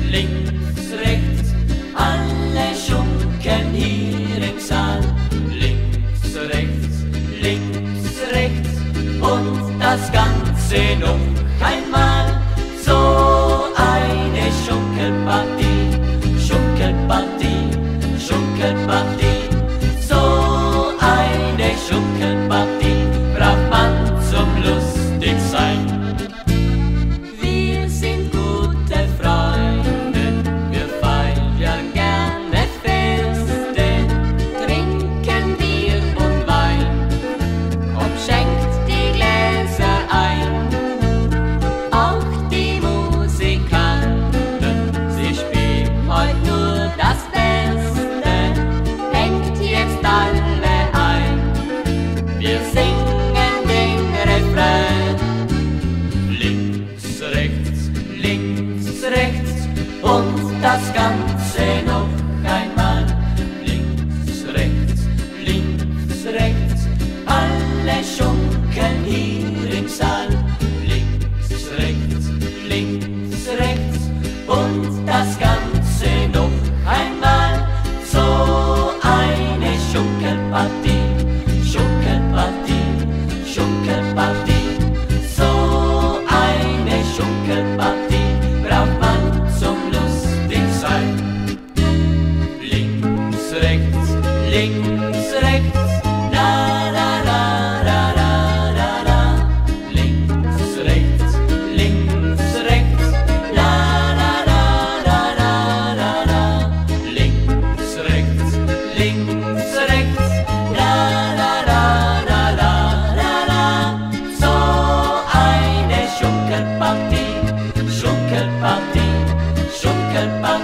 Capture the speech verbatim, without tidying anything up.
links, rechts, alle schunkeln hier im Saal. Links, rechts, links, rechts und das Ganze noch einmal. So eine Schunkelpartie, Schunkelpartie, Schunkelpartie. So eine Schunkelpartie braucht man zum lustig sein. Wir sind gute Freunde, wir feiern gerne Feste, trinken Bier und Wein und schenkt die Gläser ein. Auch die Musikanten, sie spielen heute nur das Beste, hängt jetzt alle ein. Wir singen den Refrain. Links, rechts, links, rechts und das Ganze noch einmal. Links, rechts, links, rechts, alle schunkeln hier im Saal. Links, rechts, links, rechts und das Ganze noch einmal. So eine Schunkelpartie, Schunkelpartie, Schunkelpartie. So eine Schunkelpartie braucht man zum lustig sein. Links, rechts, links, rechts, la la la la la la la. Links, rechts, links, rechts, la la la la la la la. Links, rechts, links, rechts, la la la la la la la. So eine Schunkelpartie, Schunkelpartie, Schunkelpartie.